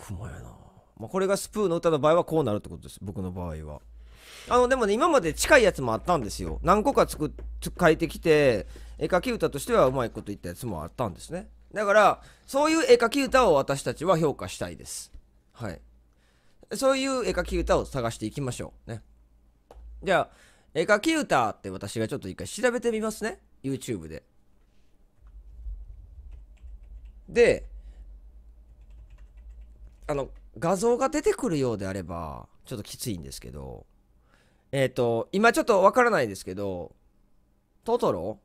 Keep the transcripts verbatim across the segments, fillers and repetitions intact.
ほんまやな。まあ、これがスプーの歌の場合はこうなるってことです、僕の場合は。あのでもね、今まで近いやつもあったんですよ。何個か作っ書いてきて、絵描き歌としてはうまいこと言ったやつもあったんですね。だからそういう絵描き歌を私たちは評価したいです。はい。そういう絵描き歌を探していきましょうね。じゃあ絵描き歌って私がちょっと一回調べてみますね、 YouTube で。で、あの画像が出てくるようであればちょっときついんですけど、えっと今ちょっとわからないですけど、トトロ、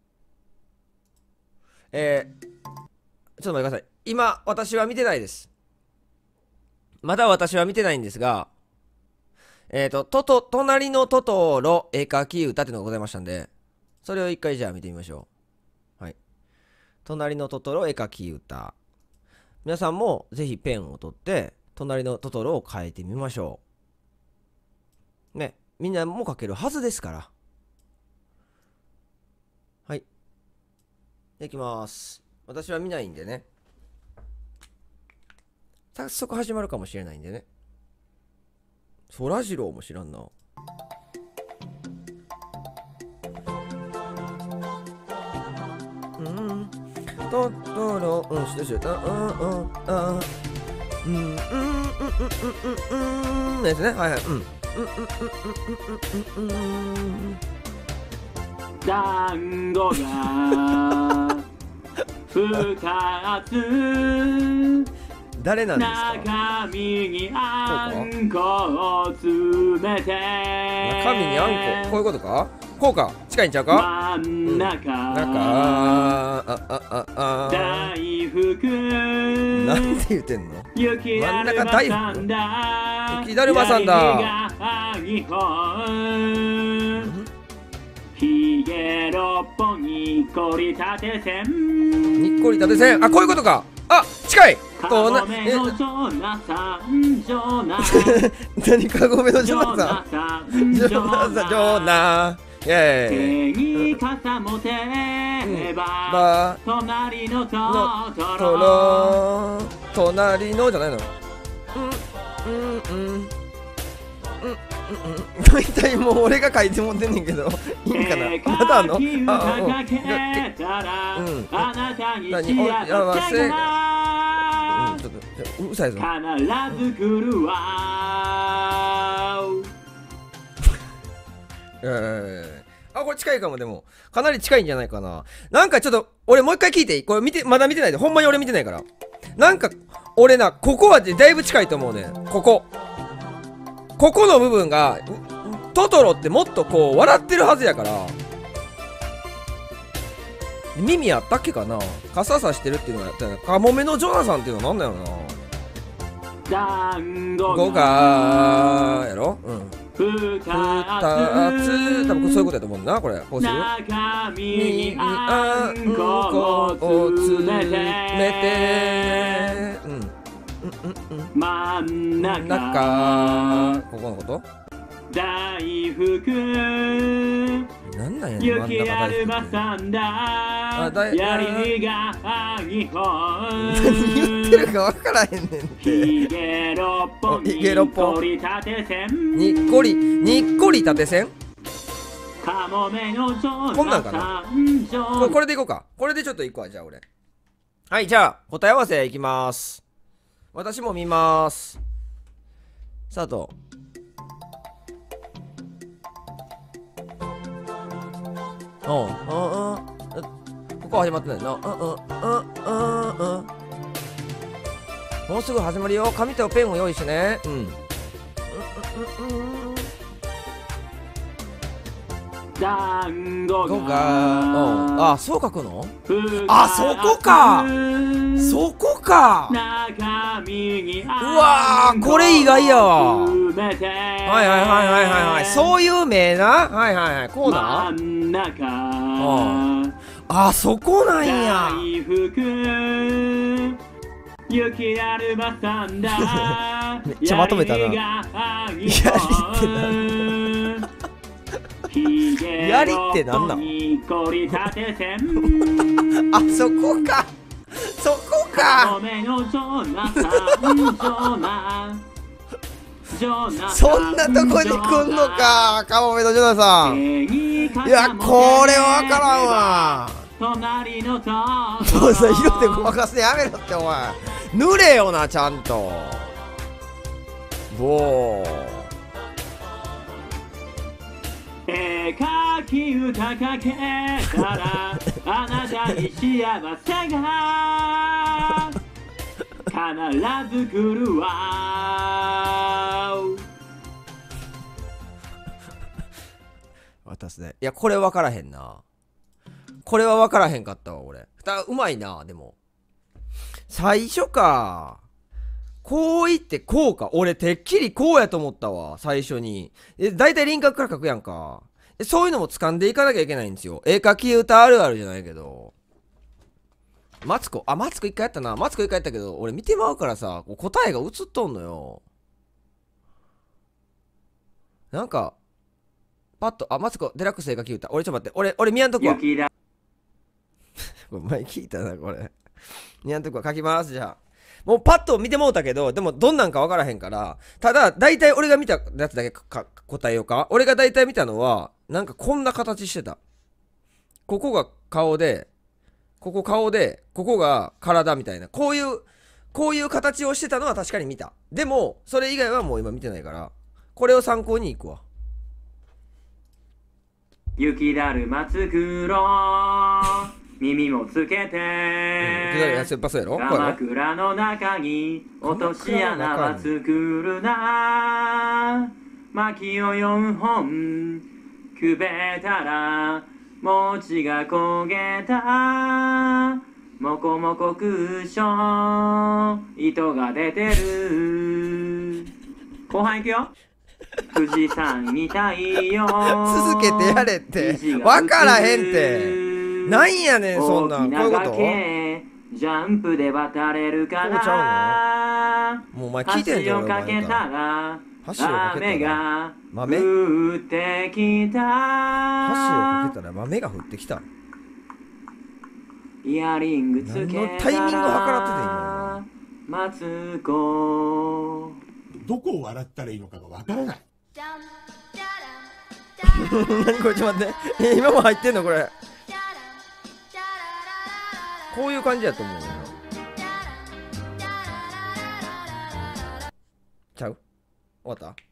えー、ちょっと待ってください。今私は見てないです。まだ私は見てないんですが、えっとトト隣のトトロ絵描き歌っていうのがございましたんで、それを一回じゃあ見てみましょう。はい。隣のトトロ絵描き歌、皆さんもぜひペンを取って隣のトトロを変えてみましょうね。みんなも描けるはずですから。はい、いきます。私は見ないんでね、早速始まるかもしれないんでね。そらジローも知らんな。うんトトロ、うん、してしてた、うんうんあうんうんうんうんうんうんうんですね。はいはい、うんうんうんうんうんうんうん団子がふたつ誰なんですか。 中身にあんこを詰めて、 中身にあんこ、こういうことか。こうか、近いんちゃうか。 真ん中、 うん、中ああああ大福なんて言ってんの。 雪だるまさんだ、 雪だるまさんだ、 やりがにほん、ひげろっぽんにっこり縦線、 にっこり縦線、あ、こういうことか。あ、近い。 カゴメのジョナサン、ジョナ何カゴメのジョナサン、ジョナサン、ジョナイェーイ。 手に傘持てば、 うん、 隣のトトトロ、 ロ隣のじゃないの。うんうんうんうんうんうん。大体もう俺が書いてもってんねんけど、いいんかな。まだあんの。ああ、うん。うん。 あなたに幸せが、うん、ちょっとうるさいぞ。 必ず来るわ。 えー、あ、これ近いかも。でもかなり近いんじゃないかな。なんかちょっと俺もう一回聞いていい。これ見て、まだ見てないで、ほんまに俺見てないから。なんか俺な、ここはだいぶ近いと思うね。ここここの部分がトトロってもっとこう笑ってるはずやから。耳あったっけかな。傘さしてるっていうのがやったよな。カモメのジョナサンっていうのはなんだよな。 団子がやろ。うん。 ふたつ、多分そういうことやと思うんだな、これ。こうする。 中身にあんこを詰めて、 うんうんうんうん、 真ん中、 中ここのこと。 大福なんなんやねん、 雪だるまさんだ、やりがにほん、 何言ってるか分からへんねんって。 ひげろっぽんにっこり縦線、 にっこりにっこり縦線、 カモメのジョこんなんかナサな。 ン、ジョナこれでいこうか。これでちょっといくわ。じゃあ俺、はい、じゃあ答え合わせいきます。私も見ます。スタート。うんうんうん、ここは始まってないな。うんうんうんうんうん、もうすぐ始まるよ。紙とペンを用意してね。うんうんうんうんうん、 団子が、 が、 うん、あ、そう書くの。あ、そこか、そこか。うわー、これ意外やわ。はいはいはいはいはいはい、そういう名な。はいはいはい、こうな。うん、あ、そこなんや。 雪だるまさんだ、 めっちゃまとめたな。やりってなんやりってなんなん。あ、そこか、そこか。 かおめのジョナサン、ジョナジョナそんなとこに来んのか、カモメのジョナさん。いや、これはわからんわ。 隣のともうさ、色でごまかすのやめろってお前。濡れよな、ちゃんと。ぼー。 絵描き歌かけたらあなたに幸せが必ず来るわ。 渡すね。いや、これ分からへんな。これは分からへんかったわ、俺。うまいな、でも。最初か。こう言ってこうか。俺、てっきりこうやと思ったわ、最初に。え、だいたい輪郭から書くやんか。そういうのも掴んでいかなきゃいけないんですよ。絵描き歌あるあるじゃないけど。マツコ、あ、マツコ一回やったな。マツコ一回やったけど、俺見てまうからさ、こう答えが映っとんのよ。なんか、パッと、あ、マツコ、デラックス絵描き歌。俺ちょっと待って、俺、俺見やんとこは。 雪だお前聞いたな、これ。見やんとこは書きます、じゃあ。もうパッと見てもうたけど、でもどんなんか分からへんから、ただ、大体俺が見たやつだけか答えようか。俺が大体見たのは、なんかこんな形してた。ここが顔で、ここ顔で、ここが体みたいな。こういう、こういう形をしてたのは確かに見た。でも、それ以外はもう今見てないから、これを参考にいくわ。 雪だるま作ろう耳もつけて、 やっぱそうやろ。 鎌倉の中に落とし穴は作るな。薪をよんほんくべたら餅が焦げた。もこもこクッション糸が出てる。後半いくよ。富士山に太陽続けてやれって分からへんってなんやねんそんなん。こういうこと。 ジャンプで渡れるかな。 こうちゃうの。もうお前聞いてんじゃん。 橋をかけたら橋をかけたら豆降ってきた。 橋をかけたら豆が降ってきた。 イヤリングつけたらタイミングを計らってて今マツコ。 どこを笑ったらいいのかがわからない。 何これ、ちょっと待って。今も入ってんのこれ。こういう感じやと思うよ。ちゃう？終わった？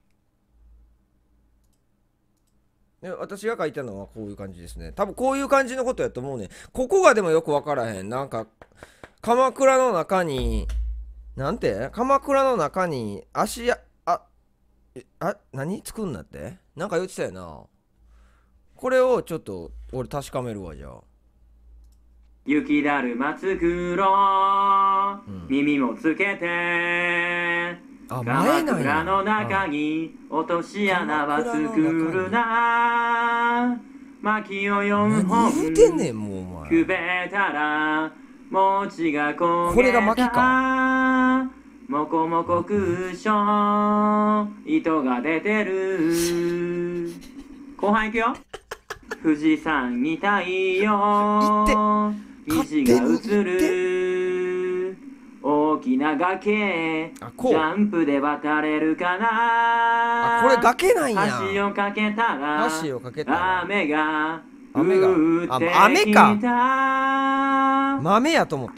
で私が書いたのはこういう感じですね。多分こういう感じのことやと思うね。ここがでもよくわからへん。なんか鎌倉の中になんて鎌倉の中に足やあえあ何作んなってなんか言ってたよな。これをちょっと俺確かめるわ。じゃあ雪だるま作ろう、 うん、 耳もつけて。 あ、前なんや。 鎌倉の中に落とし穴は作るな。薪をよんほん何言うてんねんもうお前。 くべたら餅が焦げた。 これが薪か。 もこもこクッション糸が出てる。後半いくよ。富士山に太陽虹が映る。大きな崖ジャンプで渡れるかな。 あ、これ崖なんや。 橋をかけたら橋をかけたら雨が雨が降ってきた。 あ、雨か。豆やと思った。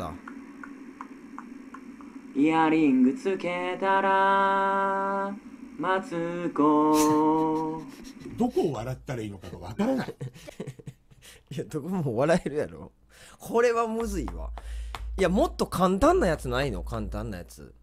イヤリングつけたらマツコ。 どこを笑ったらいいのかがわからない。 いや、どこも笑えるやろ。これはむずいわ。いや、もっと簡単なやつないの？簡単なやつ。